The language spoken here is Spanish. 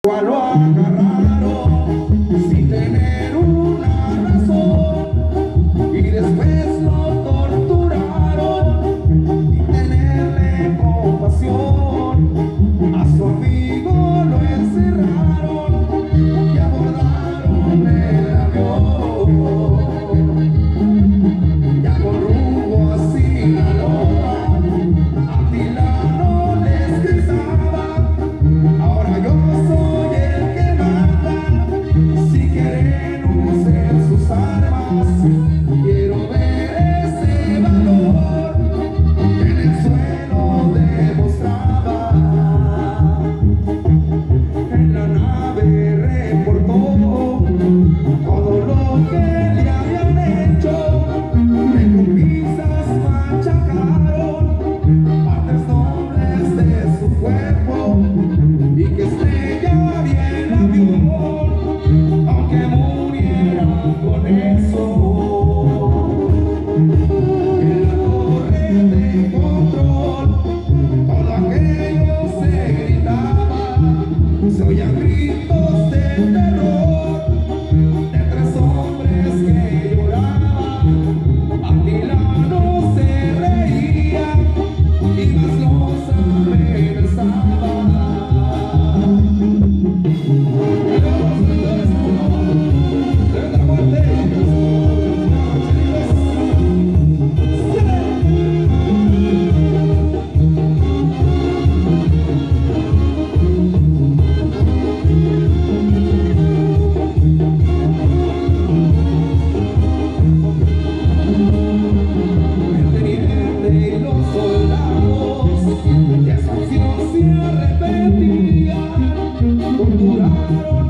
Lo agarraron sin tener una razón y después lo torturaron sin tenerle compasión. A su amigo lo encerraron y abordaron el avión. Ya con rumbo a Sinaloa, Atilano les gritaba: ahora yo soy. Quiero ver ese valor que en el suelo demostraba. En la nave reportó todo lo que le habían hecho. Le con pinzas machacaron partes nobles de su cuerpo y que estrellaría el avión, aunque muriera con eso. En la torre de control todo aquello se gritaba, se oían gritos de terror de tres hombres que lloraban. Atilano se reía y más los amenazaba. Soldados de esa acción se arrepentían, torturaron